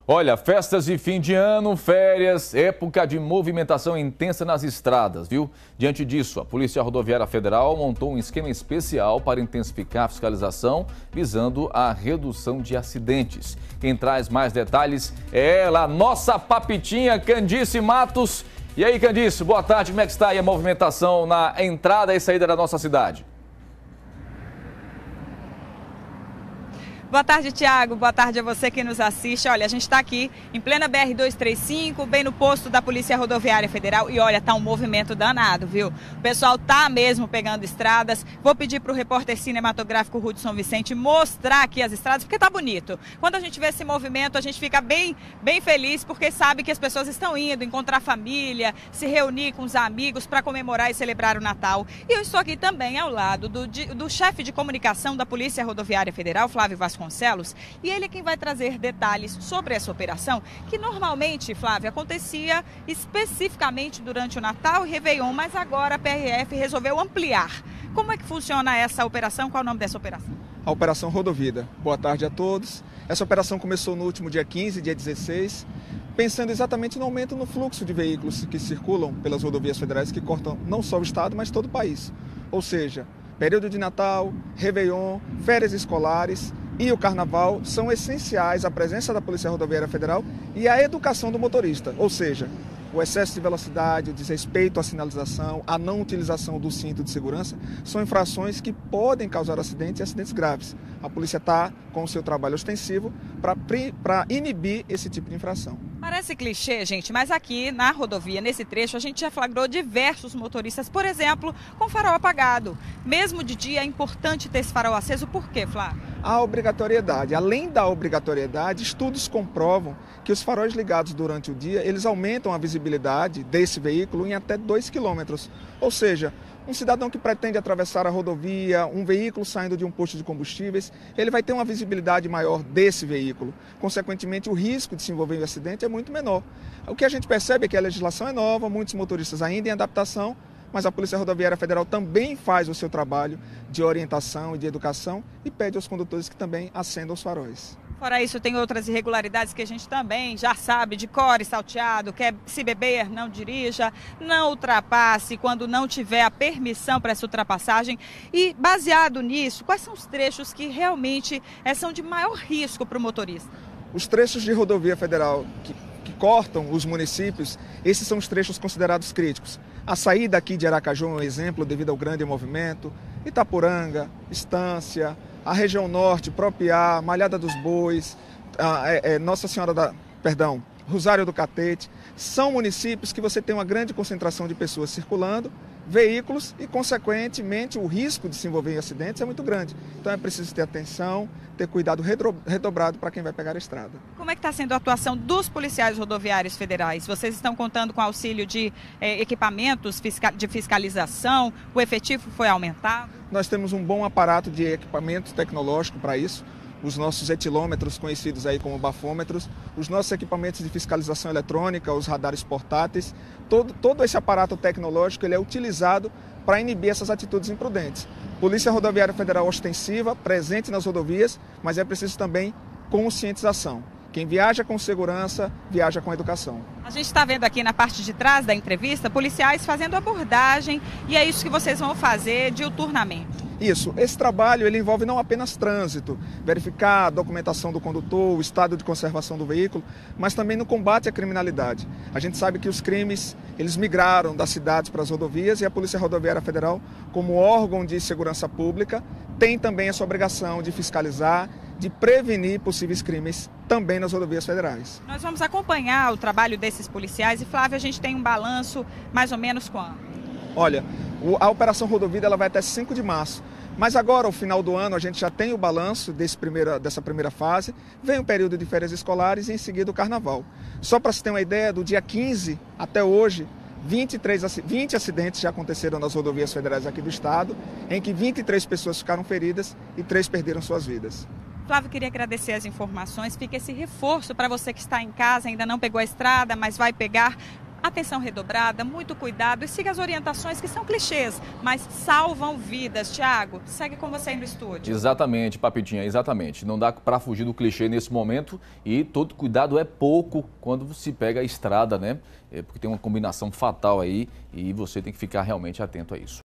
Olha, festas de fim de ano, férias, época de movimentação intensa nas estradas, viu? Diante disso, a Polícia Rodoviária Federal montou um esquema especial para intensificar a fiscalização, visando a redução de acidentes. Quem traz mais detalhes é ela, nossa papitinha Candice Matos. E aí, Candice, boa tarde, como é que está aí a movimentação na entrada e saída da nossa cidade? Boa tarde, Tiago. Boa tarde a você que nos assiste. Olha, a gente está aqui em plena BR-235, bem no posto da Polícia Rodoviária Federal. E olha, tá um movimento danado, viu? O pessoal tá mesmo pegando estradas. Vou pedir para o repórter cinematográfico Hudson Vicente mostrar aqui as estradas, porque tá bonito. Quando a gente vê esse movimento, a gente fica bem feliz, porque sabe que as pessoas estão indo encontrar família, se reunir com os amigos para comemorar e celebrar o Natal. E eu estou aqui também ao lado do chefe de comunicação da Polícia Rodoviária Federal, Flávio Vasconcelos, e ele é quem vai trazer detalhes sobre essa operação, que normalmente, Flávio, acontecia especificamente durante o Natal e Réveillon, mas agora a PRF resolveu ampliar. Como é que funciona essa operação? Qual é o nome dessa operação? A Operação Rodovida. Boa tarde a todos. Essa operação começou no último dia 15, dia 16, pensando exatamente no aumento no fluxo de veículos que circulam pelas rodovias federais que cortam não só o estado, mas todo o país. Ou seja, período de Natal, Réveillon, férias escolares e o Carnaval são essenciais à presença da Polícia Rodoviária Federal e à educação do motorista, ou seja, o excesso de velocidade, o desrespeito à sinalização, a não utilização do cinto de segurança são infrações que podem causar acidentes e acidentes graves. A polícia está com o seu trabalho ostensivo para inibir esse tipo de infração. Parece clichê, gente, mas aqui na rodovia, nesse trecho, a gente já flagrou diversos motoristas, por exemplo, com farol apagado. Mesmo de dia é importante ter esse farol aceso, por quê, Flávio? A obrigatoriedade. Além da obrigatoriedade, estudos comprovam que os faróis ligados durante o dia, eles aumentam a visibilidade desse veículo em até 2 quilômetros. Ou seja, um cidadão que pretende atravessar a rodovia, um veículo saindo de um posto de combustíveis, ele vai ter uma visibilidade maior desse veículo. Consequentemente, o risco de se envolver em acidente é muito menor. O que a gente percebe é que a legislação é nova, muitos motoristas ainda em adaptação, mas a Polícia Rodoviária Federal também faz o seu trabalho de orientação e de educação e pede aos condutores que também acendam os faróis. Fora isso, tem outras irregularidades que a gente também já sabe, de cor e salteado, que é se beber, não dirija, não ultrapasse quando não tiver a permissão para essa ultrapassagem. E baseado nisso, quais são os trechos que realmente são de maior risco para o motorista? Os trechos de rodovia federal que cortam os municípios, esses são os trechos considerados críticos. A saída aqui de Aracaju é um exemplo devido ao grande movimento, Itapuranga, Estância, a região norte, Propiá, Malhada dos Bois, Rosário do Catete, são municípios que você tem uma grande concentração de pessoas circulando, veículos e, consequentemente, o risco de se envolver em acidentes é muito grande. Então é preciso ter atenção, ter cuidado redobrado para quem vai pegar a estrada. Como é que está sendo a atuação dos policiais rodoviários federais? Vocês estão contando com auxílio de equipamentos de fiscalização? O efetivo foi aumentado? Nós temos um bom aparato de equipamento tecnológico para isso. Os nossos etilômetros, conhecidos aí como bafômetros, os nossos equipamentos de fiscalização eletrônica, os radares portáteis, todo esse aparato tecnológico ele é utilizado para inibir essas atitudes imprudentes. Polícia Rodoviária Federal ostensiva, presente nas rodovias, mas é preciso também conscientização. Quem viaja com segurança, viaja com educação. A gente está vendo aqui na parte de trás da entrevista, policiais fazendo abordagem, e é isso que vocês vão fazer diuturnamente. Isso, esse trabalho ele envolve não apenas trânsito, verificar a documentação do condutor, o estado de conservação do veículo, mas também no combate à criminalidade. A gente sabe que os crimes, eles migraram das cidades para as rodovias e a Polícia Rodoviária Federal, como órgão de segurança pública, tem também essa obrigação de fiscalizar, de prevenir possíveis crimes também nas rodovias federais. Nós vamos acompanhar o trabalho desses policiais e, Flávio, a gente tem um balanço mais ou menos quando? Olha, a Operação Rodovida ela vai até 5 de março, mas agora, ao final do ano, a gente já tem o balanço dessa primeira fase, vem o período de férias escolares e em seguida o Carnaval. Só para se ter uma ideia, do dia 15 até hoje, 20 acidentes já aconteceram nas rodovias federais aqui do estado, em que 23 pessoas ficaram feridas e 3 perderam suas vidas. Flávio, queria agradecer as informações, fica esse reforço para você que está em casa, ainda não pegou a estrada, mas vai pegar. Atenção redobrada, muito cuidado e siga as orientações que são clichês, mas salvam vidas. Tiago, segue com você aí no estúdio. Exatamente, Papitinha, exatamente. Não dá para fugir do clichê nesse momento e todo cuidado é pouco quando se pega a estrada, né? Porque tem uma combinação fatal aí e você tem que ficar realmente atento a isso.